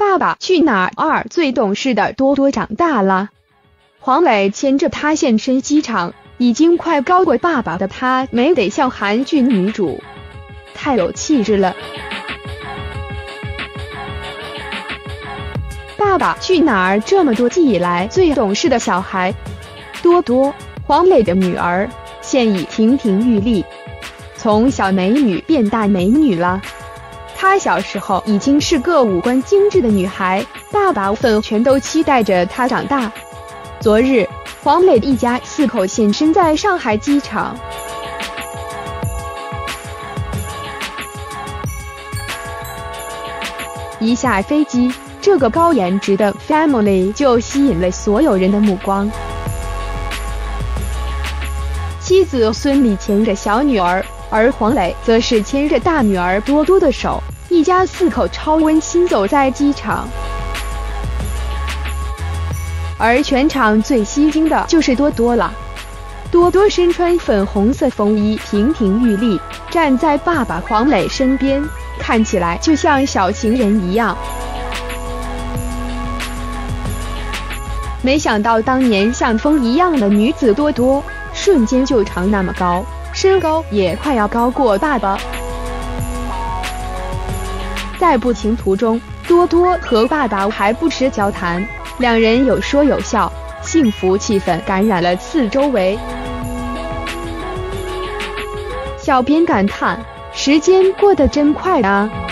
爸爸去哪儿2最懂事的多多长大了。黄磊牵着她现身机场，已经快高过爸爸的她美得像韩剧女主，太有气质了。爸爸去哪儿这么多季以来最懂事的小孩，多多，黄磊的女儿，现已亭亭玉立，从小美女变大美女了。她小时候已经是个五官精致的女孩，爸爸粉全都期待着她长大。昨日，黄磊一家4口现身在上海机场。一下飞机，这个高颜值的 family 就吸引了所有人的目光。妻子孙俪牵着小女儿，而黄磊则是牵着大女儿多多的手，一家4口超温馨走在机场。而全场最吸睛的就是多多了。多多身穿粉红色风衣，亭亭玉立，站在爸爸黄磊身边，看起来就像小情人一样。没想到当年像风一样的女子多多，瞬间就长那么高，身高也快要高过爸爸。在步行途中，多多和爸爸还不时交谈，两人有说有笑，幸福气氛感染了四周围。小编感叹：时间过得真快啊！